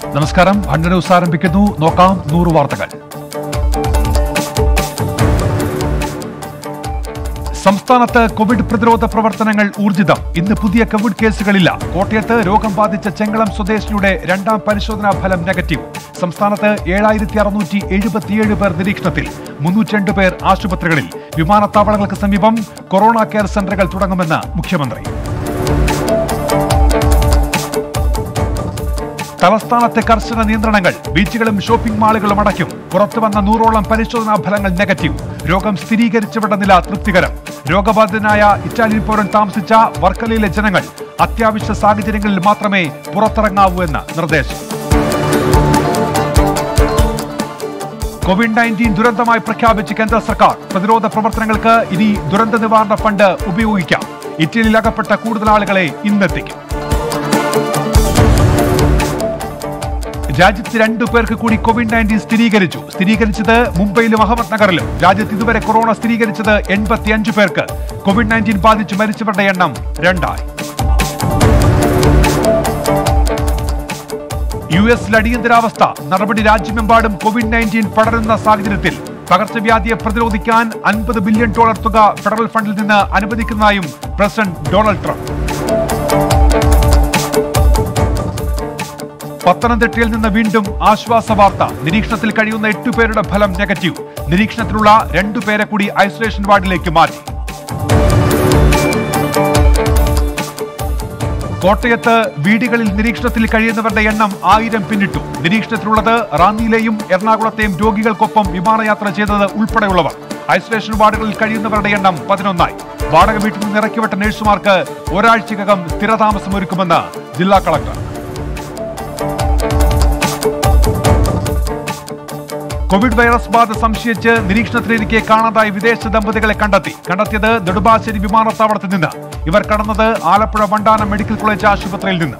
നമസ്കാരം. 100 ന്യൂസ് ആരംഭിക്കുന്നു. നോക്കാം 100 വാർത്തകൾ. സംസ്ഥാനത്ത് കോവിഡ് പ്രതിരോധ പ്രവർത്തനങ്ങൾ ഊർജിതം. ഇന്ന് പുതിയ കോവിഡ് കേസുകളില്ല. കോട്ടയത്ത് രോഗം ബാധിച്ച ചെങ്ങളം സ്വദേശിയുടെ രണ്ടാം പരിശോധനാ ഫലം നെഗറ്റീവ്. സംസ്ഥാനത്ത് 7677 പേർ നിരീക്ഷണത്തിൽ, 302 പേർ ആശുപത്രികളിൽ. വിമാനത്താവളങ്ങൾക്ക് സമീപം കൊറോണ കെയർ സെന്ററുകൾ തുടങ്ങുമെന്ന് മുഖ്യമന്ത്രി. തലസ്ഥാനത്തെ കർശന നിയന്ത്രണങ്ങൾ. ബീച്ചുകളും ഷോപ്പിംഗ് മാളുകളും അടയ്ക്കും. പുറത്തുവന്ന 100ഓളം പരിശോധനാ ഫലങ്ങൾ നെഗറ്റീവ്. രോഗം സ്ഥിരീകരിച്ചവരുടെ നില തൃപ്തികരം. രോഗബാധിതനായ ഇറ്റാലിയൻ പൗരൻ താമസിച്ച വർക്കലയിലെ ജനങ്ങൾ അത്യാവശ്യ സാഹചര്യങ്ങളിൽ മാത്രമേ പുറത്തിറങ്ങാവൂ എന്ന് നിർദ്ദേശം. കോവിഡ്-19 ദുരന്തമായി പ്രഖ്യാപിച്ച് കേന്ദ്ര സർക്കാർ. പ്രതിരോധ പ്രവർത്തനങ്ങൾക്ക് ഇനി ദുരന്ത നിവാരണ ഫണ്ട് ഉപയോഗിക്കാം. ഇറ്റലിയിൽ അകപ്പെട്ട കൂടുതൽ ആളുകളെ ഇന്നെത്തിക്കും. രാജ്യത്ത് 2 പേർക്ക് കൂടി കോവിഡ്-19 സ്ഥിരീകരിച്ചത് മുംബൈയിലും അഹമ്മദ് നഗറിലും. രാജ്യത്ത് ഇതുവരെ കൊറോണ സ്ഥിരീകരിച്ചത് 85 പേർക്ക്. കോവിഡ്-19 ബാധിച്ച് മരിച്ചവരുടെ എണ്ണം 2ആയി. യുഎസിൽ അടിയന്തരാവസ്ഥ. നടപടി രാജ്യമെമ്പാടും കോവിഡ്-19 പടരുന്ന സാഹചര്യത്തിൽ പകർച്ചവ്യാധിയെ പ്രതിരോധിക്കാൻ $50 ബില്യൺ തുക ഫെഡറൽ ഫണ്ടിൽ നിന്ന് അനുവദിക്കുന്നതായും പ്രസിഡന്റ് ഡൊണാൾഡ് ട്രംപ്. പത്തനംതിട്ടയിൽ നിന്ന് വീണ്ടും ആശ്വാസ വാർത്ത. നിരീക്ഷണത്തിൽ കഴിയുന്ന 8 പേരുടെ ഫലം നെഗറ്റീവ്. നിരീക്ഷണത്തിലുള്ള 2 പേരെ കൂടി ഐസൊലേഷൻ വാർഡിലേക്ക് മാറ്റി. കോട്ടയത്ത് വീടുകളിൽ നിരീക്ഷണത്തിൽ കഴിയുന്നവരുടെ എണ്ണം 1000 പിന്നിട്ടു. നിരീക്ഷണത്തിലുള്ളത് റാന്നിയിലെയും എറണാകുളത്തെയും രോഗികൾക്കൊപ്പം വിമാനയാത്ര ചെയ്തത് ഉൾപ്പെടെയുള്ളവർ. ഐസൊലേഷൻ വാർഡുകളിൽ കഴിയുന്നവരുടെ എണ്ണം 11ആയി. വാടക വീട്ടിൽ നിന്ന് ഇറക്കിവിട്ട നഴ്സുമാർക്ക് ഒരാഴ്ചക്കകം സ്ഥിരതാമസം ഒരുക്കുമെന്ന് ജില്ലാ കളക്ടർ. കോവിഡ് വൈറസ് ബാധ സംശയിച്ച് നിരീക്ഷണത്തിലിരിക്കെ കാണാതായ വിദേശ ദമ്പതികളെ കണ്ടെത്തിയത് നെടുമ്പാശ്ശേരി വിമാനത്താവളത്തിൽ നിന്ന്. ഇവർ കടന്നത് ആലപ്പുഴ വണ്ടാനം മെഡിക്കൽ കോളേജ് ആശുപത്രിയിൽ നിന്ന്.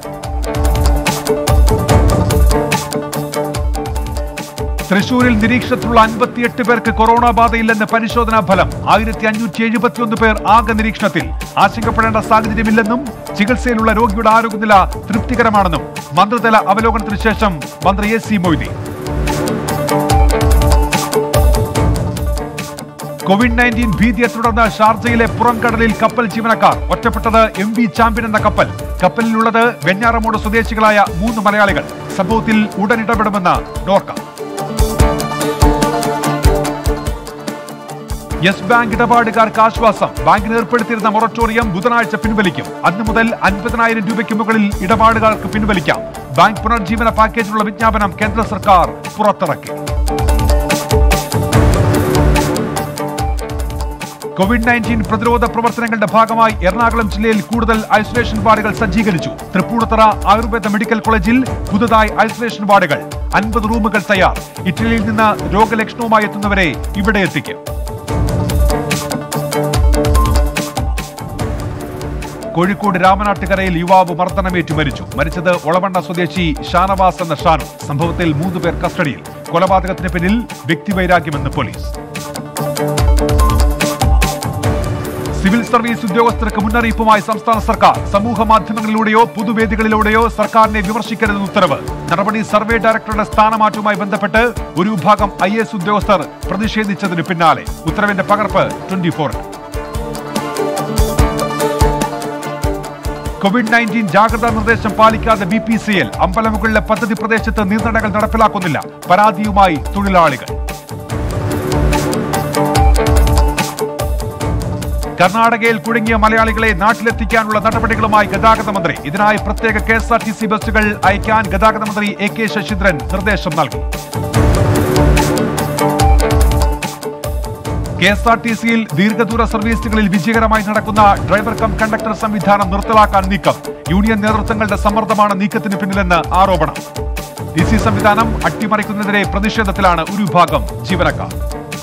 തൃശൂരിൽ നിരീക്ഷണത്തിലുള്ള 58 പേർക്ക് കൊറോണ ബാധയില്ലെന്ന് പരിശോധനാ ഫലം. 1571 പേർ ആകെ നിരീക്ഷണത്തിൽ. ആശങ്കപ്പെടേണ്ട സാഹചര്യമില്ലെന്നും ചികിത്സയിലുള്ള രോഗിയുടെ ആരോഗ്യനില തൃപ്തികരമാണെന്നും മന്ത്രിതല അവലോകനത്തിന് ശേഷം മന്ത്രി AC മൊയ്തീൻ. കോവിഡ്-19 ഭീതിയെ തുടർന്ന് ഷാർജയിലെ പുറംകടലിൽ കപ്പൽ ജീവനക്കാർ. ഒറ്റപ്പെട്ടത് MV ചാമ്പ്യൻ എന്ന കപ്പൽ. കപ്പലിലുള്ളത് വെഞ്ഞാറമൂട് സ്വദേശികളായ 3 മലയാളികൾ. സംഭവത്തിൽ ഉടൻ ഇടപെടുമെന്ന് നോർക്ക. യെസ് ബാങ്ക് ഇടപാടുകാർക്ക് ആശ്വാസം. ബാങ്കിന് ഏർപ്പെടുത്തിയിരുന്ന മൊറട്ടോറിയം ബുധനാഴ്ച പിൻവലിക്കും. അന്നു മുതൽ 50,000 രൂപയ്ക്ക് മുകളിൽ ഇടപാടുകാർക്ക് പിൻവലിക്കാം. ബാങ്ക് പുനർജീവന പാക്കേജിനുള്ള വിജ്ഞാപനം കേന്ദ്ര സർക്കാർ പുറത്തിറക്കി. കോവിഡ്-19 പ്രതിരോധ പ്രവർത്തനങ്ങളുടെ ഭാഗമായി എറണാകുളം ജില്ലയിൽ കൂടുതൽ ഐസൊലേഷൻ വാർഡുകൾ സജ്ജീകരിച്ചു. തൃപ്പൂണിത്തുറ ആയുർവേദ മെഡിക്കൽ കോളേജിൽ പുതുതായി ഐസൊലേഷൻ വാർഡുകൾ. 50 റൂമുകൾ തയ്യാർ. ഇറ്റലിയിൽ നിന്ന് രോഗലക്ഷണവുമായി എത്തുന്നവരെ ഇവിടെ എത്തിക്കും. കോഴിക്കോട് രാമനാട്ടുകരയിൽ യുവാവ് മർദ്ദനമേറ്റു മരിച്ചത് ഒളവണ്ണ സ്വദേശി ഷാനവാസ് എന്ന ഷാനു. സംഭവത്തിൽ 3 പേർ കസ്റ്റഡിയിൽ. കൊലപാതകത്തിന് പിന്നിൽ വ്യക്തിവൈരാഗ്യമെന്ന് പോലീസ്. സിവിൽ സർവീസ് ഉദ്യോഗസ്ഥർക്ക് മുന്നറിയിപ്പുമായി സംസ്ഥാന സർക്കാർ. സമൂഹ മാധ്യമങ്ങളിലൂടെയോ പൊതുവേദികളിലൂടെയോ സർക്കാരിനെ വിമർശിക്കരുതെന്ന് ഉത്തരവ്. നടപടി സർവേ ഡയറക്ടറുടെ സ്ഥാനമാറ്റവുമായി ബന്ധപ്പെട്ട് ഒരു വിഭാഗം IAS ഉദ്യോഗസ്ഥർ പ്രതിഷേധിച്ചതിന് പിന്നാലെ. ഉത്തരവിന്റെ പകർപ്പ് 24. കോവിഡ്-19 ജാഗ്രതാ നിർദ്ദേശം പാലിക്കാതെ BPCL. അമ്പലമുകളിലെ പദ്ധതി പ്രദേശത്ത് നിയന്ത്രണങ്ങൾ നടപ്പിലാക്കുന്നില്ല. പരാതിയുമായി തൊഴിലാളികൾ. കർണാടകയിൽ കുടുങ്ങിയ മലയാളികളെ നാട്ടിലെത്തിക്കാനുള്ള നടപടികളുമായി ഗതാഗത മന്ത്രി. ഇതിനായി പ്രത്യേക KSRTC ബസ്സുകൾ അയക്കാൻ ഗതാഗത മന്ത്രി AK ശശീന്ദ്രൻ നിർദ്ദേശം നൽകി. KSRTCയിൽ ദീർഘദൂര സർവീസുകളിൽ വിജയകരമായി നടക്കുന്ന ഡ്രൈവർ കം കണ്ടക്ടർ സംവിധാനം നിർത്തലാക്കാൻ നീക്കം. യൂണിയൻ നേതൃത്വങ്ങളുടെ സമ്മർദ്ദമാണ് നീക്കത്തിന് പിന്നിലെന്ന് ആരോപണം. DC സംവിധാനം അട്ടിമറിക്കുന്നതിനെതിരെ പ്രതിഷേധത്തിലാണ് ഒരു വിഭാഗം ജീവനക്കാർ.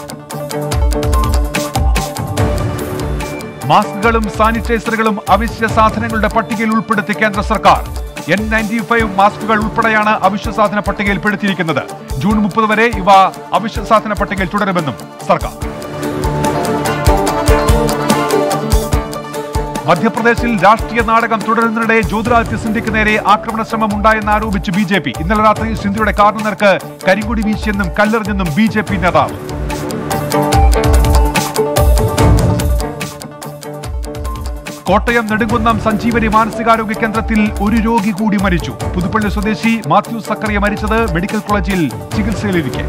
മാസ്കുകളും സാനിറ്റൈസറുകളും അവശ്യ സാധനങ്ങളുടെ പട്ടികയിൽ ഉൾപ്പെടുത്തി കേന്ദ്ര സർക്കാർ. N95 മാസ്കുകൾ ഉൾപ്പെടെയാണ് അവശ്യ സാധന പട്ടികയിൽ പെടുത്തിയിരിക്കുന്നത്. ജൂൺ 30 വരെ ഇവ അവശ്യ സാധന പട്ടികയിൽ തുടരുമെന്നും സർക്കാർ. മധ്യപ്രദേശിൽ രാഷ്ട്രീയ നാടകം തുടരുന്നതിനിടെ ജ്യോതിരാദിത്യ സിന്ധ്യയ്ക്ക് നേരെ ആക്രമണ ശ്രമം ഉണ്ടായെന്ന് ആരോപിച്ച് ബി.ജെ.പി. ഇന്നലെ രാത്രി സിന്ധ്യയുടെ കാറിന് നേർക്ക് കരിങ്കൊടി വീശിയെന്നും കല്ലെറിഞ്ഞെന്നും ബി.ജെ.പി. നേതാവ്. കോട്ടയം നെടുങ്കുന്നം സഞ്ജീവനി മാനസികാരോഗ്യ കേന്ദ്രത്തിൽ ഒരു രോഗി കൂടി മരിച്ചു. പുതുപ്പള്ളി സ്വദേശി മാത്യു സക്കറിയ മരിച്ചത് മെഡിക്കൽ കോളേജിൽ ചികിത്സയിലിരിക്കെ.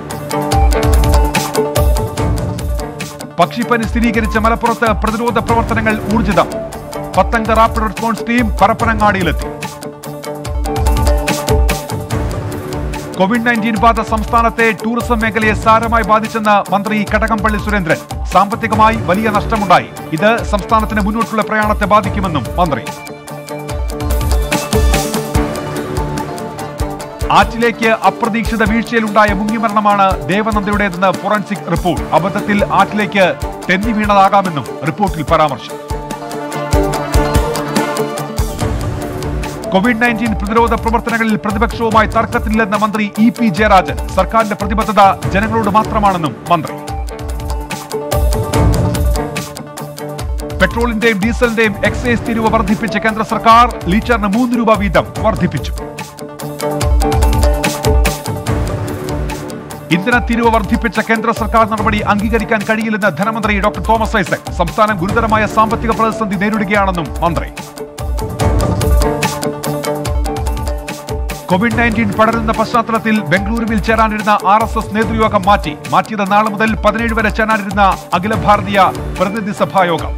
പക്ഷിപ്പനി സ്ഥിരീകരിച്ച മലപ്പുറത്ത് പ്രതിരോധ പ്രവർത്തനങ്ങൾ ഊർജിതം. 10 അംഗ റാപ്പിഡ് റെസ്പോൺസ് ടീം പരപ്പനങ്ങാടിയിലെത്തി. കോവിഡ്-19 ബാധ സംസ്ഥാനത്തെ ടൂറിസം മേഖലയെ സാരമായി ബാധിച്ചെന്ന് മന്ത്രി കടകംപള്ളി സുരേന്ദ്രൻ. സാമ്പത്തികമായി വലിയ നഷ്ടമുണ്ടായി. ഇത് സംസ്ഥാനത്തിന് മുന്നോട്ടുള്ള പ്രയാണത്തെ ബാധിക്കുമെന്നും മന്ത്രി. ആറ്റിലേക്ക് അപ്രതീക്ഷിത വീഴ്ചയിലുണ്ടായ മുങ്ങിമരണമാണ് ദേവനന്ദയുടേതെന്ന് ഫോറൻസിക് റിപ്പോർട്ട്. അബദ്ധത്തിൽ ആറ്റിലേക്ക് തെന്നി വീണതാകാമെന്നും റിപ്പോർട്ടിൽ പരാമർശം. കോവിഡ്-19 പ്രതിരോധ പ്രവർത്തനങ്ങളിൽ പ്രതിപക്ഷവുമായി തർക്കത്തിലില്ലെന്ന മന്ത്രി ഇ.പി. ജയരാജൻ. സർക്കാരിന്റെ പ്രതിബദ്ധത ജനങ്ങളോട് മാത്രമാണെന്നും മന്ത്രി. പെട്രോളിന്റെയും ഡീസലിന്റെയും എക്സൈസ് തീരുവ വർദ്ധിപ്പിച്ച കേന്ദ്ര സർക്കാർ ലീറ്ററിന് 3 രൂപ വീതം വർദ്ധിപ്പിച്ചു. ഇന്ധന തീരുവ വർദ്ധിപ്പിച്ച കേന്ദ്ര സർക്കാർ നടപടി അംഗീകരിക്കാൻ കഴിയില്ലെന്ന് ധനമന്ത്രി ഡോക്ടർ തോമസ് ഐസക്. സംസ്ഥാനം ഗുരുതരമായ സാമ്പത്തിക പ്രതിസന്ധി നേരിടുകയാണെന്നും മന്ത്രി. കോവിഡ്-19 പടരുന്ന പശ്ചാത്തലത്തിൽ ബംഗളൂരുവിൽ ചേരാനിരുന്ന RSS നേതൃയോഗം മാറ്റിയത് നാളെ മുതൽ 17 വരെ ചേരാനിരുന്ന അഖില ഭാരതീയ പ്രതിനിധി സഭായോഗം.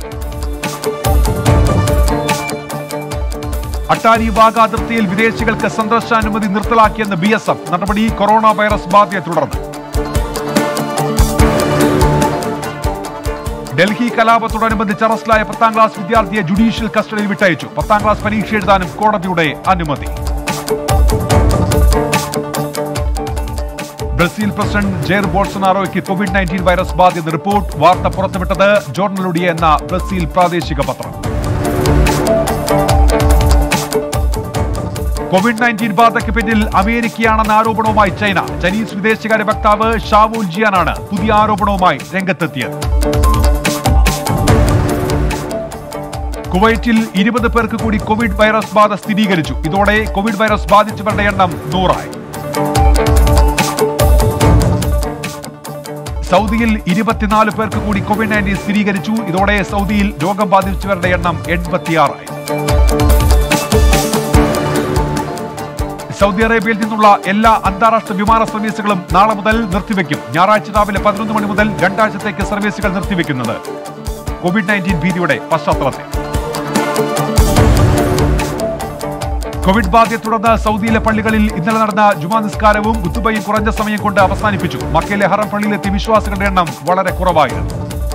അട്ടാരി വാഗ അതിർത്തിയിൽ വിദേശികൾക്ക് സന്ദർശനാനുമതി നിർത്തലാക്കിയെന്ന് BSF. നടപടി കൊറോണ വൈറസ് ബാധയെ തുടർന്ന്. ഡൽഹി കലാപത്തോടനുബന്ധിച്ച് അറസ്റ്റിലായ 10ാം ക്ലാസ് വിദ്യാർത്ഥിയെ ജുഡീഷ്യൽ കസ്റ്റഡിയിൽ വിട്ടയച്ചു. 10ാം ക്ലാസ് പരീക്ഷ എഴുതാനും കോടതിയുടെ അനുമതി. ബ്രസീൽ പ്രസിഡന്റ് ജെയർ ബോൾസനാരോയ്ക്ക് കോവിഡ്-19 വൈറസ് ബാധയെന്ന് റിപ്പോർട്ട്. വാർത്ത പുറത്തുവിട്ടത് ജോർണൽ ഒഡിയ എന്ന ബ്രസീൽ പ്രാദേശിക പത്രം. കോവിഡ്-19 ബാധയ്ക്ക് പിന്നിൽ അമേരിക്കയാണെന്ന ആരോപണവുമായി ചൈന. ചൈനീസ് വിദേശകാര്യ വക്താവ് ഷാവു ജിയാനാണ് പുതിയ ആരോപണവുമായി രംഗത്തെത്തിയത്. കുവൈറ്റിൽ 20 പേർക്ക് കൂടി കോവിഡ് വൈറസ് ബാധ സ്ഥിരീകരിച്ചു. ഇതോടെ കോവിഡ് വൈറസ് ബാധിച്ചവരുടെ എണ്ണം 100 ആയി. സൗദിയിൽ 24 പേർക്ക് കൂടി കോവിഡ്-19 സ്ഥിരീകരിച്ചു. ഇതോടെ സൗദിയിൽ രോഗം ബാധിച്ചവരുടെ എണ്ണം 86 ആയി. സൗദി അറേബ്യയിൽ നിന്നുള്ള എല്ലാ അന്താരാഷ്ട്ര വിമാന സർവീസുകളും നാളെ മുതൽ നിർത്തിവെക്കും. ഞായറാഴ്ച രാവിലെ 11 മണി മുതൽ 2 ആഴ്ചത്തേക്ക് സർവീസുകൾ നിർത്തിവെക്കുന്നത് കോവിഡ്-19 ഭീതിയുടെ പശ്ചാത്തലത്തിൽ. കോവിഡ് ബാധയെ തുടർന്ന് സൗദിയിലെ പള്ളികളിൽ ഇന്നലെ നടന്ന ജുമാ നിസ്കാരവും ഖുതുബയും കുറഞ്ഞ സമയം കൊണ്ട് അവസാനിപ്പിച്ചു. മക്കയിലെ ഹറം പള്ളിയിലെത്തിയ വിശ്വാസികളുടെ എണ്ണം വളരെ കുറവായിരുന്നു.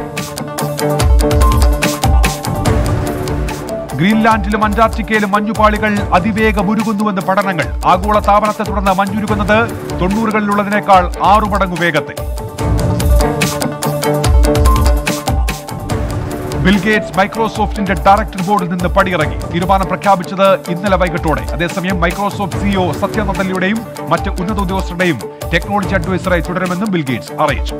ഗ്രീൻലാൻഡിലും അന്റാർട്ടിക്കയിലും മഞ്ഞുപാളികൾ അതിവേഗം ഉരുകുന്നുവെന്ന് പഠനങ്ങൾ. ആഗോള താപനത്തെ തുടർന്ന് മഞ്ഞുരുകുന്നത് 90കളിലുള്ളതിനേക്കാൾ 6 മടങ്ങ് വേഗത്തിൽ. ബിൽഗേറ്റ്സ് മൈക്രോസോഫ്റ്റിന്റെ ഡയറക്ടർ ബോർഡിൽ നിന്ന് പടിയിറങ്ങി. തീരുമാനം പ്രഖ്യാപിച്ചത് ഇന്നലെ വൈകിട്ടോടെ. അതേസമയം മൈക്രോസോഫ്റ്റ് സിഇഒ സത്യ നദല്ലയുടെയും മറ്റ് ഉന്നത ഉദ്യോഗസ്ഥരുടെയും ടെക്നോളജി അഡ്വൈസറായി തുടരുമെന്നും ബിൽഗേറ്റ്സ് അറിയിച്ചു.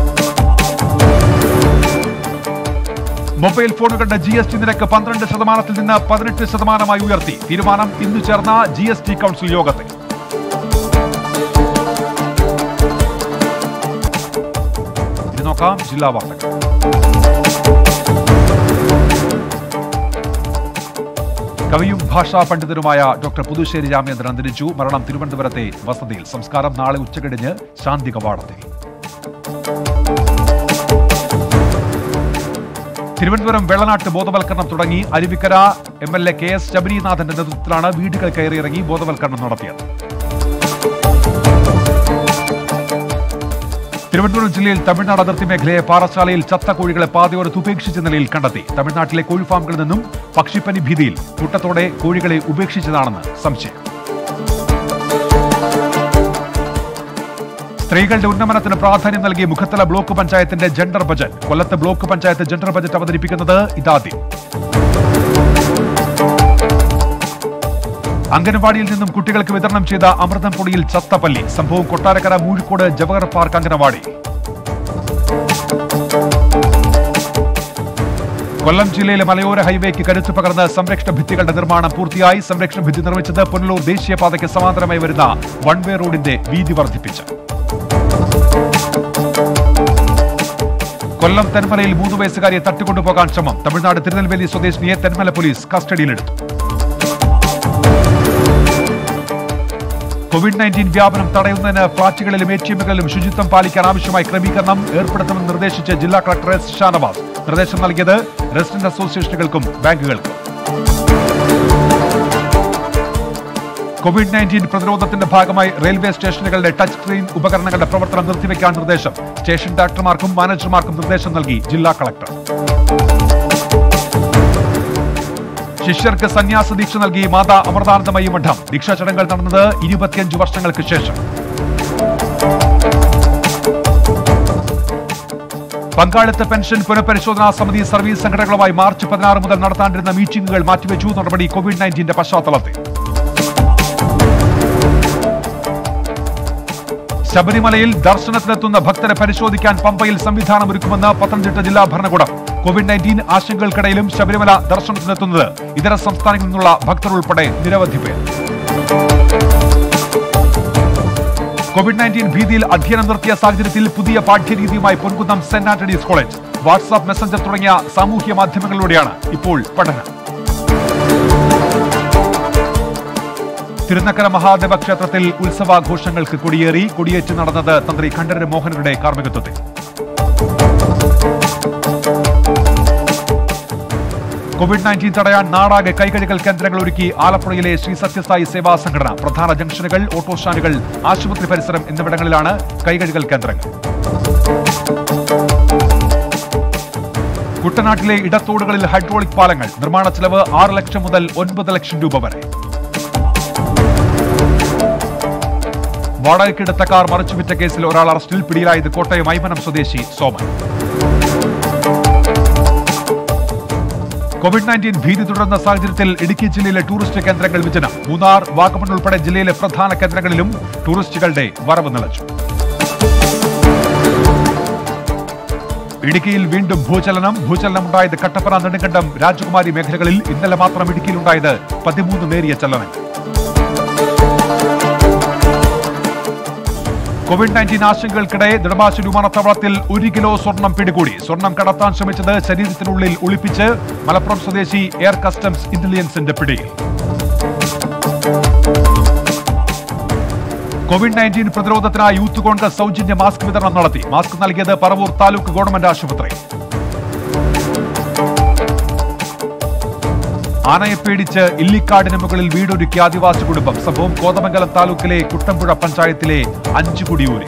മൊബൈൽ ഫോണുകളുടെ GST നിരക്ക് 12% നിന്ന് 18% ഉയർത്തി. തീരുമാനം ഇന്ന് ചേർന്ന GST കൗൺസിൽ യോഗത്തിൽ. ഇനി നോക്കാം ജില്ലാ വാർത്തകൾ. കവിയും ഭാഷാ പണ്ഡിതനുമായ ഡോക്ടർ പുതുശ്ശേരി രാമേന്ദ്രൻ അന്തരിച്ചു. മരണം തിരുവനന്തപുരത്തെ വസതിയിൽ. സംസ്കാരം നാളെ ഉച്ചകഴിഞ്ഞ് ശാന്തി കവാടത്തിൽ. തിരുവനന്തപുരം വെള്ളനാട്ട് ബോധവൽക്കരണം തുടങ്ങി. അരുവിക്കര MLA KS ശബരിനാഥന്റെ നേതൃത്വത്തിലാണ് വീടുകൾ കയറിയിറങ്ങി ബോധവൽക്കരണം നടത്തിയത്. തിരുവനന്തപുരം ജില്ലയിൽ തമിഴ്നാട് അതിർത്തി മേഖലയെ പാറശാലയിൽ ചത്ത കോഴികളെ പാതയോരത്ത് ഉപേക്ഷിച്ച നിലയിൽ കണ്ടെത്തി. തമിഴ്നാട്ടിലെ കോഴി ഫാമുകളിൽ നിന്നും പക്ഷിപ്പനി ഭീതിയിൽ കൂട്ടത്തോടെ കോഴികളെ ഉപേക്ഷിച്ചതാണെന്ന് സംശയം. സ്ത്രീകളുടെ ഉന്നമനത്തിന് പ്രാധാന്യം നൽകി മുഖത്തല ബ്ലോക്ക് പഞ്ചായത്തിന്റെ ജെൻഡർ ബജറ്റ്. കൊല്ലത്ത് ബ്ലോക്ക് പഞ്ചായത്ത് ജെൻഡർ ബജറ്റ് അവതരിപ്പിക്കുന്നത് ഇതാദ്യം. അംഗനവാടിയിൽ നിന്നും കുട്ടികൾക്ക് വിതരണം ചെയ്ത അമൃതം പൊടിയിൽ ചത്തപ്പല്ലി. സംഭവം കൊട്ടാരക്കര മൂഴിക്കോട് ജവഹർ പാർക്ക് അംഗനവാടി. കൊല്ലം ജില്ലയിലെ മലയോര ഹൈവേക്ക് കരുത്ത് പകർന്ന് സംരക്ഷണ ഭിത്തികളുടെ നിർമ്മാണം പൂർത്തിയായി. സംരക്ഷണ ഭിത്തി നിർമ്മിച്ചത് പുനലൂർ ദേശീയപാതയ്ക്ക് സമാന്തരമായി വരുന്ന വൺ വേ റോഡിന്റെ വീതി വർദ്ധിപ്പിച്ച്. കൊല്ലം തെന്മലയിൽ 3 വയസ്സുകാരിയെ തട്ടിക്കൊണ്ടുപോകാൻ ശ്രമം. തമിഴ്നാട് തിരുനെൽവേലി സ്വദേശിനിയെ തെന്മല പോലീസ് കസ്റ്റഡിയിലെടുത്തു. COVID-19 വ്യാപനം തടയുന്നതിന് ഫ്ളാറ്റുകളിലും ATMകളിലും ശുചിത്വം പാലിക്കാൻ ആവശ്യമായ ക്രമീകരണം ഏർപ്പെടുത്തണമെന്ന് നിർദ്ദേശിച്ച് ജില്ലാ കളക്ടർ S. ഷാനവാസ്. നിർദ്ദേശം നൽകിയത് റെസിഡന്റ് അസോസിയേഷനുകൾക്കും ബാങ്കുകൾക്കും. COVID-19 പ്രതിരോധത്തിന്റെ ഭാഗമായി റെയിൽവേ സ്റ്റേഷനുകളുടെ ടച്ച് സ്ക്രീൻ ഉപകരണങ്ങളുടെ പ്രവർത്തനം നിർത്തിവെക്കാൻ നിർദ്ദേശം. സ്റ്റേഷൻ ഡയറക്ടർമാർക്കും മാനേജർമാർക്കും നിർദ്ദേശം നൽകി ജില്ലാ കളക്ടർ. ശിഷ്യർക്ക് സന്യാസ ദീക്ഷ നൽകി മാതാ അമൃതാനന്ദമയി മഠം. ദീക്ഷാ ചടങ്ങുകൾ നടന്നത് 25 വർഷങ്ങൾക്ക് ശേഷം. പങ്കാളിത്ത പെൻഷൻ പുനഃപരിശോധനാ സമിതി സർവീസ് സംഘടനകളുമായി മാർച്ച് 16 മുതൽ നടത്താനിരുന്ന മീറ്റിംഗുകൾ മാറ്റിവെച്ചു. നടപടി COVID-19 പശ്ചാത്തലത്തിൽ. ശബരിമലയിൽ ദർശനത്തിനെത്തുന്ന ഭക്തരെ പരിശോധിക്കാൻ പമ്പയിൽ സംവിധാനമൊരുക്കുമെന്ന് പത്തനംതിട്ട ജില്ലാ ഭരണകൂടം. COVID-19 ആശങ്കകൾക്കിടയിലും ശബരിമല ദർശനത്തിനെത്തുന്നത് ഇതര സംസ്ഥാനങ്ങളിൽ നിന്നുള്ള ഭക്തർ ഉൾപ്പെടെ നിരവധി പേർ. COVID-19 ഭീതിയിൽ അധ്യയനം നിർത്തിയ സാഹചര്യത്തിൽ പുതിയ പാഠ്യരീതിയുമായി Ponkunnam Saint Antony's college. WhatsApp, messenger തുടങ്ങിയ സാമൂഹ്യ മാധ്യമങ്ങളിലൂടെയാണ് ഇപ്പോൾ പഠനം. തിരുനക്കര മഹാദേവ ക്ഷേത്രത്തിൽ ഉത്സവാഘോഷങ്ങൾക്ക് കൊടിയേറി. കൊടിയേറ്റ് നടന്നത് തന്ത്രി കണ്ഠരര് മോഹനരുടെ കാർമ്മികത്വത്തിൽ. COVID-19 തടയാൻ നാടാകെ കൈകഴുകൽ കേന്ദ്രങ്ങൾ ഒരുക്കി ആലപ്പുഴയിലെ ശ്രീ സത്യസായി സേവാ സംഘടന. പ്രധാന ജംഗ്ഷനുകൾ, ഓട്ടോ സ്റ്റാൻഡുകൾ, ആശുപത്രി പരിസരം എന്നിവിടങ്ങളിലാണ് കൈകഴുകൽ കേന്ദ്രങ്ങൾ. കുട്ടനാട്ടിലെ ഇടത്തോടുകളിൽ ഹൈഡ്രോളിക് പാലങ്ങൾ. നിർമ്മാണ ചെലവ് 6 ലക്ഷം മുതൽ 9 ലക്ഷം രൂപ വരെ. വാടകയ്ക്കെടുത്ത കാർ മറിച്ചുവിറ്റ കേസിൽ ഒരാൾ അറസ്റ്റിൽ. പിടിയിലായത് കോട്ടയം ഐമനം സ്വദേശി സോമൻ. COVID-19 ഭീതി തുടരുന്ന സാഹചര്യത്തിൽ ഇടുക്കി ജില്ലയിലെ ടൂറിസ്റ്റ് കേന്ദ്രങ്ങൾ വിജനം. മൂന്നാർ, വാഗമൺ ഉൾപ്പെടെ ജില്ലയിലെ പ്രധാന കേന്ദ്രങ്ങളിലും ടൂറിസ്റ്റുകളുടെ വരവ് നിലച്ചു. ഇടുക്കിയിൽ വീണ്ടും ഭൂചലനമുണ്ടായത് കട്ടപ്പന, നെടുങ്കണ്ടം, രാജകുമാരി മേഖലകളിൽ. ഇന്നലെ മാത്രം ഇടുക്കിയിലുണ്ടായത് 13 നേരിയ ചലനങ്ങൾ. COVID-19 ആശങ്കകൾക്കിടെ നെടുമ്പാശ്ശേരി വിമാനത്താവളത്തിൽ 1 കിലോ സ്വർണം പിടികൂടി. സ്വർണം കടത്താൻ ശ്രമിച്ചത് ശരീരത്തിനുള്ളിൽ ഒളിപ്പിച്ച് മലപ്പുറം സ്വദേശി എയർ കസ്റ്റംസ് ഇന്റലിജൻസിന്റെ പിടിയിൽ. COVID-19 പ്രതിരോധത്തിനായി യൂത്ത് കോൺഗ്രസ് സൗജന്യ മാസ്ക് വിതരണം നടത്തി. മാസ്ക് നൽകിയത് പറവൂർ താലൂക്ക് ഗവൺമെന്റ് ആശുപത്രി. ആനയെ പേടിച്ച് ഇല്ലിക്കാടിന് മുകളിൽ വീടൊരുക്കിയ ആദിവാസി കുടുംബം. സംഭവം കോതമംഗലം താലൂക്കിലെ കുട്ടമ്പുഴ പഞ്ചായത്തിലെ 5 കുടിയൂരിൽ.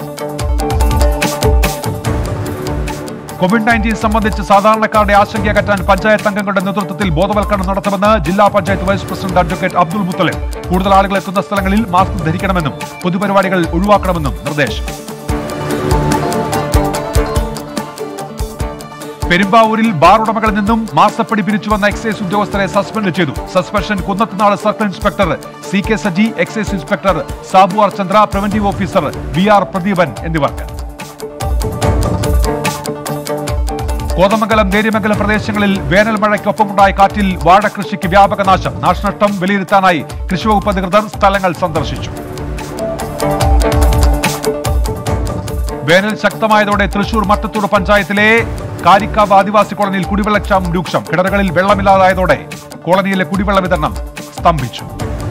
COVID-19 സംബന്ധിച്ച് സാധാരണക്കാരുടെ ആശങ്കയകറ്റാൻ പഞ്ചായത്ത് അംഗങ്ങളുടെ നേതൃത്വത്തിൽ ബോധവൽക്കരണം നടത്തുമെന്ന് ജില്ലാ panchayat vice president advocate Abdul Muthalib. കൂടുതൽ ആളുകൾ എത്തുന്ന സ്ഥലങ്ങളിൽ മാസ്ക് ധരിക്കണമെന്നും പൊതുപരിപാടികൾ ഒഴിവാക്കണമെന്നും നിർദ്ദേശം. പെരുമ്പാവൂരിൽ ബാർ ഉടമകളിൽ നിന്നും മാസപ്പടി പിരിച്ചുവന്ന എക്സൈസ് ഉദ്യോഗസ്ഥരെ സസ്പെൻഡ് ചെയ്തു. Suspension Kunnathunad circle inspector CK Saji, excise inspector Sabu R Chandra, preventive officer VR Pradeepan എന്നിവർക്ക്. കോതമംഗലം, നേര്യമംഗലം പ്രദേശങ്ങളിൽ വേനൽ മഴയ്ക്കൊപ്പമുണ്ടായ കാറ്റിൽ വാഴകൃഷിക്ക് വ്യാപക നാശം. നാശനഷ്ടം വിലയിരുത്താനായി കൃഷിവകുപ്പ് അധികൃതർ സ്ഥലങ്ങൾ സന്ദർശിച്ചു. വേനൽ ശക്തമായതോടെ തൃശൂർ മട്ടത്തൂർ പഞ്ചായത്തിലെ കാരിക്കാവ് ആദിവാസി കോളനിയിൽ കുടിവെള്ളക്ഷാമം രൂക്ഷം. കിണറുകളിൽ വെള്ളമില്ലാതായതോടെ കോളനിയിലെ കുടിവെള്ള വിതരണം സ്തംഭിച്ചു.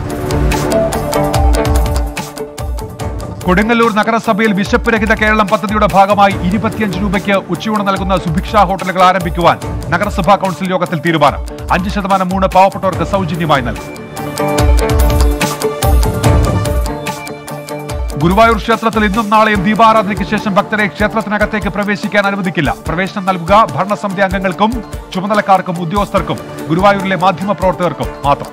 കൊടുങ്ങല്ലൂർ നഗരസഭയിൽ വിശപ്പ് രഹിത കേരളം പദ്ധതിയുടെ ഭാഗമായി 25 രൂപയ്ക്ക് ഉച്ചയൂണ് നൽകുന്ന സുഭിക്ഷ ഹോട്ടലുകൾ ആരംഭിക്കുവാൻ നഗരസഭാ കൌൺസിൽ യോഗത്തിൽ തീരുമാനം. 5% ഊണ് പാവപ്പെട്ടവർക്ക് സൗജന്യമായി നൽകും. ഗുരുവായൂർ ക്ഷേത്രത്തിൽ ഇന്നും നാളെയും ദീപാരാധനയ്ക്ക് ശേഷം ഭക്തരെ ക്ഷേത്രത്തിനകത്തേക്ക് പ്രവേശിക്കാൻ അനുവദിക്കില്ല. പ്രവേശനം നൽകുക ഭരണസമിതി അംഗങ്ങൾക്കും ചുമതലക്കാർക്കും ഉദ്യോഗസ്ഥർക്കും ഗുരുവായൂരിലെ മാധ്യമപ്രവർത്തകർക്കും മാത്രം.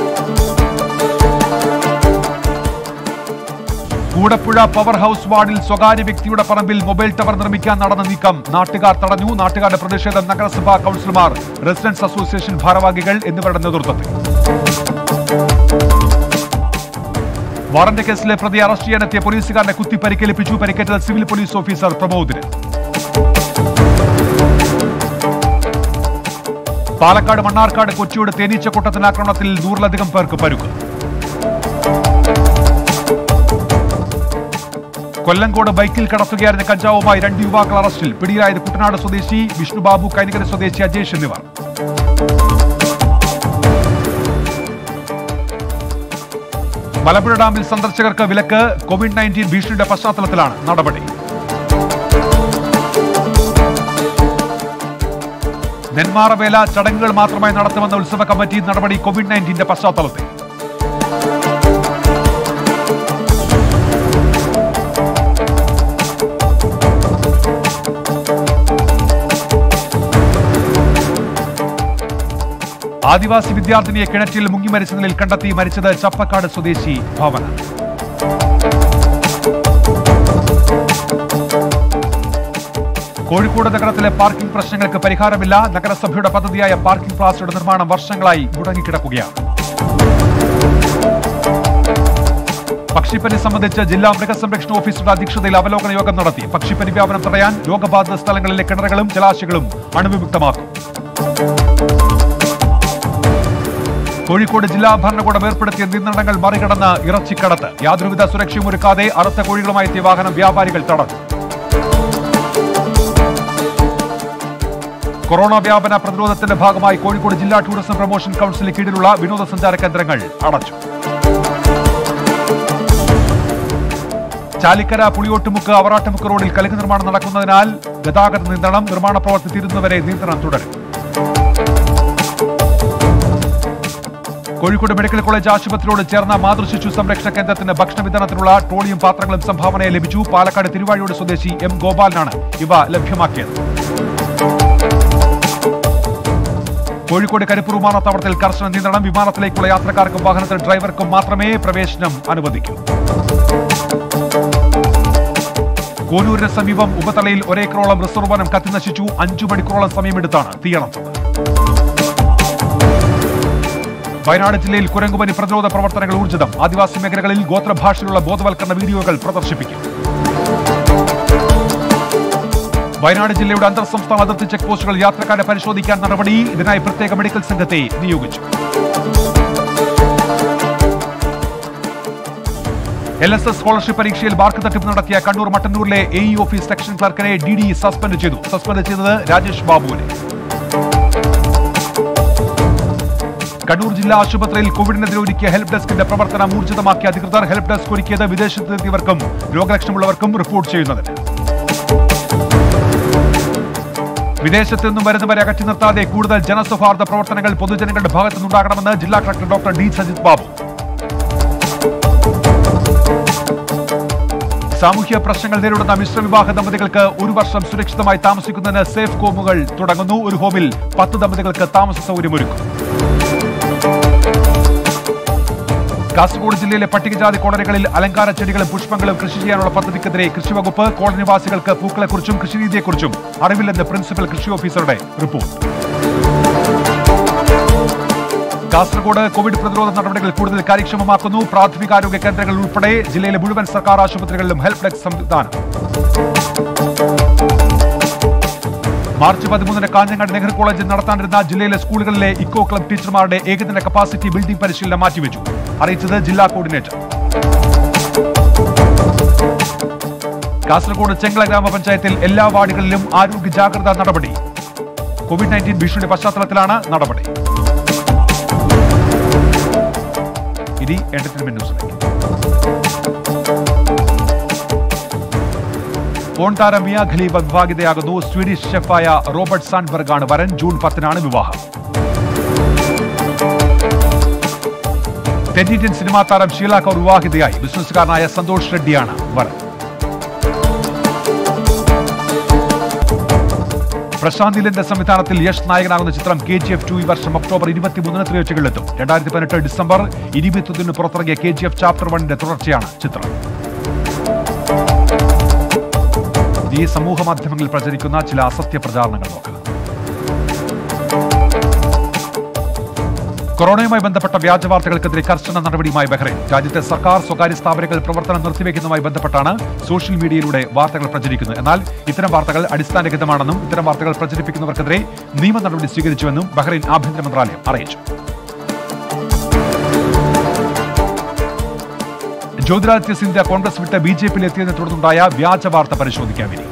കൂടപ്പുഴ പവർ ഹൌസ് വാർഡിൽ സ്വകാര്യ വ്യക്തിയുടെ പറമ്പിൽ മൊബൈൽ ടവർ നിർമ്മിക്കാൻ നടന്ന നീക്കം നാട്ടുകാർ തടഞ്ഞു. നാട്ടുകാരുടെ പ്രതിഷേധം നഗരസഭാ കൌൺസിലർമാർ, റെസിഡൻസ് അസോസിയേഷൻ ഭാരവാഹികൾ എന്നിവരുടെ നേതൃത്വത്തിൽ. വാറന്റ് കേസിലെ പ്രതി അറസ്റ്റ് ചെയ്യാനെത്തിയ പോലീസുകാരനെ കുത്തി പരിക്കേൽപ്പിച്ചു. പരിക്കേറ്റത് സിവിൽ പോലീസ് ഓഫീസർ പ്രമോദിന്. പാലക്കാട് മണ്ണാർക്കാട് കൊച്ചിയുടെ തേനീച്ചക്കൂട്ടത്തിന് ആക്രമണത്തിൽ 100-ലധികം പേർക്ക് പരുക്ക്. കൊല്ലങ്കോട് ബൈക്കിൽ കടത്തുകയായിരുന്ന കഞ്ചാവുമായി 2 യുവാക്കൾ അറസ്റ്റിൽ. പിടിയിലായത് കുട്ടനാട് സ്വദേശി വിഷ്ണുബാബു, കൈനകര സ്വദേശി അജേഷ് എന്നിവർ. മലമ്പുഴ ഡാമിൽ സന്ദർശകർക്ക് വിലക്ക്. കോവിഡ്-19 ഭീഷണിയുടെ പശ്ചാത്തലത്തിലാണ് നടപടി. നെന്മാറവേല ചടങ്ങുകൾ മാത്രമായി നടത്തുമെന്ന ഉത്സവ കമ്മിറ്റി. നടപടി കോവിഡ്-19 പശ്ചാത്തലത്തിൽ. ആദിവാസി വിദ്യാർത്ഥിനിയെ കിണറ്റിൽ മുങ്ങി മരിച്ച നിലയിൽ കണ്ടെത്തി. മരിച്ചത് ചപ്പക്കാട് സ്വദേശി ഭവന. കോഴിക്കോട് നഗരത്തിലെ പാർക്കിംഗ് പ്രശ്നങ്ങൾക്ക് പരിഹാരമില്ല. നഗരസഭയുടെ പദ്ധതിയായ പാർക്കിംഗ് പ്ലാസയുടെ നിർമ്മാണം വർഷങ്ങളായി മുടങ്ങിക്കിടക്കുകയാണ്. പക്ഷിപ്പനി സംബന്ധിച്ച് ജില്ലാ മൃഗസംരക്ഷണ ഓഫീസറുടെ അധ്യക്ഷതയിൽ അവലോകന യോഗം നടത്തി. പക്ഷിപ്പനി വ്യാപനം തടയാൻ രോഗബാധിത സ്ഥലങ്ങളിലെ കിണറുകളും ജലാശയങ്ങളും അണുവിമുക്തമാക്കും. കോഴിക്കോട് ജില്ലാ ഭരണകൂടം ഏർപ്പെടുത്തിയ നിയന്ത്രണങ്ങൾ മറികടന്ന് ഇറച്ചിക്കടത്ത്. യാതൊരുവിധ സുരക്ഷയും ഒരുക്കാതെ അറുത്ത കോഴികളുമായി എത്തിയ വാഹനം വ്യാപാരികൾ തടഞ്ഞു. കൊറോണ വ്യാപന പ്രതിരോധത്തിന്റെ ഭാഗമായി കോഴിക്കോട് ജില്ലാ ടൂറിസം പ്രൊമോഷൻ കൌൺസിലിന് കീഴിലുള്ള വിനോദസഞ്ചാര കേന്ദ്രങ്ങൾ അടച്ചു. ചാലിക്കര പുളിയോട്ടുമുക്ക് അവറാട്ടുമുക്ക് റോഡിൽ കലുങ്ക് നിർമ്മാണം നടക്കുന്നതിനാൽ ഗതാഗത നിയന്ത്രണം. നിർമ്മാണ പ്രവൃത്തി തീരുന്നവരെ നിയന്ത്രണം തുടരും. കോഴിക്കോട് മെഡിക്കൽ കോളേജ് ആശുപത്രിയോട് ചേർന്ന മാതൃശിശു സംരക്ഷണ കേന്ദ്രത്തിന് ഭക്ഷണ വിതരണത്തിനുള്ള ട്രോളിയും പാത്രങ്ങളും സംഭാവനയായി ലഭിച്ചു. പാലക്കാട് തിരുവാഴിയോട് സ്വദേശി എം ഗോപാലനാണ് ഇവ ലഭ്യമാക്കിയത്. കോഴിക്കോട് കരിപ്പൂർ വിമാനത്താവളത്തിൽ കർശന നിയന്ത്രണം. വിമാനത്തിലേക്കുള്ള യാത്രക്കാർക്കും വാഹനത്തിൽ ഡ്രൈവർക്കും മാത്രമേ പ്രവേശനം അനുവദിക്കൂ. കോനൂരിന് സമീപം ഉപതലയിൽ 1 ഏക്കറോളം റിസർവ് വനം കത്തിനശിച്ചു. 5 മണിക്കൂറോളം സമയമെടുത്താണ് തീയണച്ചത്. വയനാട് ജില്ലയിൽ കുരങ്ങുപനി പ്രതിരോധ പ്രവർത്തനങ്ങൾ ഊർജിതം. ആദിവാസി മേഖലകളിൽ ഗോത്രഭാഷയിലുള്ള ബോധവൽക്കരണ വീഡിയോകൾ പ്രദർശിപ്പിക്കും. വയനാട് ജില്ലയുടെ അന്തർ സംസ്ഥാന അതിർത്തി ചെക്ക് പോസ്റ്റുകൾ യാത്രക്കാരെ പരിശോധിക്കാൻ നടപടി. ഇതിനായി പ്രത്യേക മെഡിക്കൽ സംഘത്തെ നിയോഗിച്ചു. LSS സ്കോളർഷിപ്പ് പരീക്ഷയിൽ മാർക്ക് തട്ടിപ്പ് നടത്തിയ കണ്ണൂർ മട്ടന്നൂരിലെ AE ഓഫീസ് സെക്ഷൻ ക്ലർക്കിനെ DDE സസ്പെൻഡ് ചെയ്തു. സസ്പെൻഡ് ചെയ്തത് രാജേഷ് ബാബുവിനെ. കണ്ണൂർ ജില്ലാ ആശുപത്രിയിൽ കോവിഡിനെതിരെ ഒരുക്കിയ ഹെൽപ്പ് ഡെസ്കിന്റെ പ്രവർത്തനം ഊർജിതമാക്കിയ അധികൃതർ. ഹെൽപ്പ് ഡെസ്ക് ഒരുക്കിയത് വിദേശത്തെത്തിയവർക്കും രോഗലക്ഷണമുള്ളവർക്കും റിപ്പോർട്ട് ചെയ്യുന്നതിന്. വിദേശത്ത് നിന്നും വരുന്നവരെ അകറ്റി നിർത്താതെ കൂടുതൽ ജനസൗഹാർദ്ദ പ്രവർത്തനങ്ങൾ പൊതുജനങ്ങളുടെ ഭാഗത്തു നിന്നുണ്ടാകണമെന്ന് ജില്ലാ collector doctor D Sajith Babu. സാമൂഹ്യ പ്രശ്നങ്ങൾ നേരിടുന്ന മിശ്രവിവാഹ ദമ്പതികൾക്ക് 1 വർഷം സുരക്ഷിതമായി താമസിക്കുന്നതിന് സേഫ് ഹോമുകൾ തുടങ്ങുന്നു. ഒരു ഹോമിൽ 10 ദമ്പതികൾക്ക് താമസ സൗകര്യമൊരുക്കും. കാസർഗോഡ് ജില്ലയിലെ പട്ടികജാതി കോളനികളിൽ അലങ്കാര ചെടികളും പുഷ്പങ്ങളും കൃഷി ചെയ്യാനുള്ള പദ്ധതിക്കെതിരെ കൃഷിവകുപ്പ്. കോളനിവാസികൾക്ക് പൂക്കളെക്കുറിച്ചും കൃഷിരീതിയെക്കുറിച്ചും അറിവില്ലെന്ന് പ്രിൻസിപ്പൽ കൃഷി ഓഫീസറുടെ റിപ്പോർട്ട്. കാസർഗോഡ് കോവിഡ് പ്രതിരോധ നടപടികൾ കൂടുതൽ കാര്യക്ഷമമാക്കുന്നു. പ്രാഥമികാരോഗ്യ കേന്ദ്രങ്ങൾ ഉൾപ്പെടെ ജില്ലയിലെ മുഴുവൻ സർക്കാർ ആശുപത്രികളിലും ഹെൽപ്പ് ഡെസ്ക് സംവിധാനം. മാർച്ച് 13 കാഞ്ഞങ്ങാട് നെഹ്റു കോളേജിൽ നടത്താനിരുന്ന ജില്ലയിലെ സ്കൂളുകളിലെ ഇക്കോ ക്ലബ് ടീച്ചർമാരുടെ ഏകദിന കപ്പാസിറ്റി ബിൽഡിംഗ് പരിശീലനം മാറ്റിവെച്ചു. അറിയിച്ചത് ജില്ലാ കോർഡിനേറ്റർ. കാസർഗോഡ് ചെങ്കള ഗ്രാമപഞ്ചായത്തിൽ എല്ലാ വാർഡുകളിലും ആരോഗ്യ ജാഗ്രതാ നടപടി. കോവിഡ്-19 ഭീഷണിയുടെ പശ്ചാത്തലത്തിലാണ് നടപടി. ഇനി എന്റർടൈൻമെന്റ് ന്യൂസിലേക്ക്. പോൺ താരം മിയ ഖലീഫ വിവാഹിതയാകുന്നു. സ്വീഡിഷ് ഷെഫായ റോബർട്ട് സാൻഡ്ബർഗ് ആണ് വരൻ. ജൂൺ 10-നാണ് വിവാഹം. തെന്നിന്ത്യൻ സിനിമാ താരം ഷീല കൗർ വിവാഹിതയായി. ബിസിനസ്സുകാരനായ സന്തോഷ് റെഡ്ഡിയാണ് വരൻ. പ്രശാന്ത് നീലിന്റെ സംവിധാനത്തിൽ യശ് നായകനാകുന്ന ചിത്രം KGF 2 ഈ വർഷം ഒക്ടോബർ 23-ന് തിയേറ്ററുകളിലെത്തും. 2018 ഡിസംബർ 21-ന് പുറത്തിറങ്ങിയ KGF ചാപ്റ്റർ 1ന്റെ തുടർച്ചയാണ് ചിത്രം. ഈ സമൂഹ മാധ്യമങ്ങളിൽ പ്രചരിക്കുന്ന ചില അസത്യ പ്രചാരണങ്ങൾ നോക്കുക. കൊറോണയുമായി ബന്ധപ്പെട്ട വ്യാജ വാർത്തകൾക്കെതിരെ കർശന നടപടിയുമായി ബഹ്റൈൻ. രാജ്യത്തെ സർക്കാർ സ്വകാര്യ സ്ഥാപനങ്ങൾ പ്രവർത്തനം നിർത്തിവെക്കുന്നതുമായി ബന്ധപ്പെട്ടാണ് സോഷ്യൽ മീഡിയയിലൂടെ വാർത്തകൾ പ്രചരിക്കുന്നത്. എന്നാൽ ഇത്തരം വാർത്തകൾ അടിസ്ഥാനരഹിതമാണെന്നും ഇത്തരം വാർത്തകൾ പ്രചരിപ്പിക്കുന്നവർക്കെതിരെ നിയമ നടപടി സ്വീകരിച്ചുവെന്നും ബഹ്റൈൻ ആഭ്യന്തര മന്ത്രാലയം അറിയിച്ചു. ജ്യോതിരാദിത്യ സിന്ധ്യ കോൺഗ്രസ് വിട്ട് ബിജെപിയിൽ എത്തിയതിനെ തുടർന്നുണ്ടായ വ്യാജ വാർത്ത പരിശോധിക്കാൻ വേണ്ടി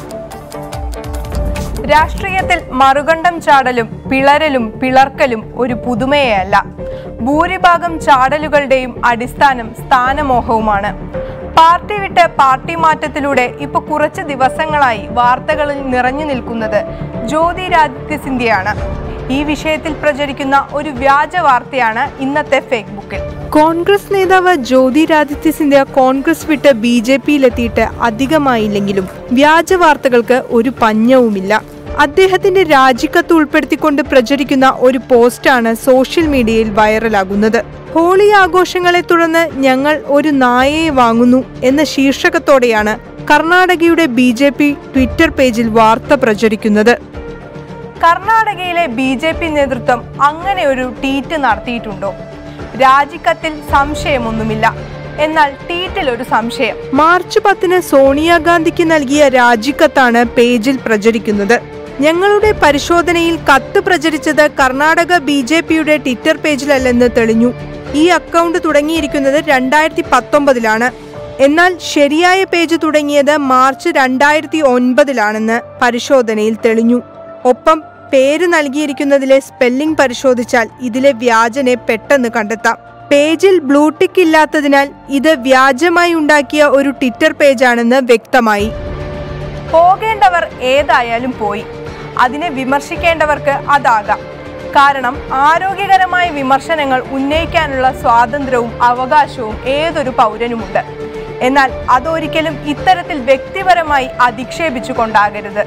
രാഷ്ട്രീയത്തിൽ മറുകണ്ഠം ചാടലും പിളരലും പിളർക്കലും ഒരു പുതുമയല്ല. ഭൂരിഭാഗം ചാടലുകളുടെയും അടിസ്ഥാനം സ്ഥാനമോഹവുമാണ്. പാർട്ടി വിട്ട് പാർട്ടി മാറ്റത്തിലൂടെ ഇപ്പൊ കുറച്ച് ദിവസങ്ങളായി വാർത്തകളിൽ നിറഞ്ഞു നിൽക്കുന്നത് ജ്യോതിരാദിത്യ സിന്ധ്യയാണ്. ഈ വിഷയത്തിൽ പ്രചരിക്കുന്ന ഒരു വ്യാജ വാർത്തയാണ് ഇന്നത്തെ ഫേസ്ബുക്കിൽ. കോൺഗ്രസ് നേതാവ് ജ്യോതിരാദിത്യ സിന്ധ്യ കോൺഗ്രസ് വിട്ട് ബിജെപിയിലെത്തിയിട്ട് അധികമായില്ലെങ്കിലും വ്യാജ വാർത്തകൾക്ക് ഒരു പഞ്ഞവുമില്ല. അദ്ദേഹത്തിന്റെ രാജിക്കത്ത് ഉൾപ്പെടുത്തിക്കൊണ്ട് പ്രചരിക്കുന്ന ഒരു പോസ്റ്റാണ് സോഷ്യൽ മീഡിയയിൽ വൈറലാകുന്നത്. ഹോളി ആഘോഷങ്ങളെ തുടർന്ന് ഞങ്ങൾ ഒരു നായയെ വാങ്ങുന്നു എന്ന ശീർഷകത്തോടെയാണ് കർണാടകയുടെ ബിജെപി ട്വിറ്റർ പേജിൽ വാർത്ത പ്രചരിക്കുന്നത്. കർണാടകയിലെ ബിജെപി നേതൃത്വം അങ്ങനെ ഒരു ട്വീറ്റ് നടത്തിയിട്ടുണ്ടോ? രാജിക്കത്തിൽ സംശയമൊന്നുമില്ല, എന്നാൽ ട്വീറ്റിൽ ഒരു സംശയം. മാർച്ച് 10 സോണിയാഗാന്ധിക്ക് നൽകിയ രാജിക്കത്താണ് പേജിൽ പ്രചരിക്കുന്നത്. ഞങ്ങളുടെ പരിശോധനയിൽ കത്ത് പ്രചരിച്ചത് കർണാടക ബിജെപിയുടെ ട്വിറ്റർ പേജിലല്ലെന്ന് തെളിഞ്ഞു. ഈ അക്കൗണ്ട് തുടങ്ങിയിരിക്കുന്നത് 2019 എന്നാൽ ശരിയായ പേജ് തുടങ്ങിയത് മാർച്ച് 2009 പരിശോധനയിൽ തെളിഞ്ഞു. ഒപ്പം പേര് നൽകിയിരിക്കുന്നതിലെ സ്പെല്ലിംഗ് പരിശോധിച്ചാൽ ഇതിലെ വ്യാജനെ പെട്ടെന്ന് കണ്ടെത്താം. പേജിൽ ബ്ലൂടിക്ക് ഇല്ലാത്തതിനാൽ ഇത് വ്യാജമായി ഉണ്ടാക്കിയ ഒരു ട്വിറ്റർ പേജാണെന്ന് വ്യക്തമായി. പോകേണ്ടവർ ഏതായാലും പോയി, അതിനെ വിമർശിക്കേണ്ടവർക്ക് അതാകാം. കാരണം ആരോഗ്യകരമായ വിമർശനങ്ങൾ ഉന്നയിക്കാനുള്ള സ്വാതന്ത്ര്യവും അവകാശവും ഏതൊരു പൗരനുമുണ്ട്. എന്നാൽ അതൊരിക്കലും ഇത്തരത്തിൽ വ്യക്തിപരമായി അധിക്ഷേപിച്ചുകൊണ്ടാകരുത്.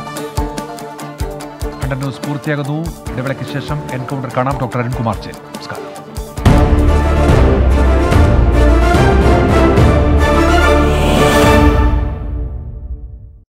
ന്യൂസ് പൂർത്തിയാകുന്നു. ഇടവേളയ്ക്ക് ശേഷം എൻകൗണ്ടർ കാണാം. ഡോക്ടർ അരുൺകുമാർ.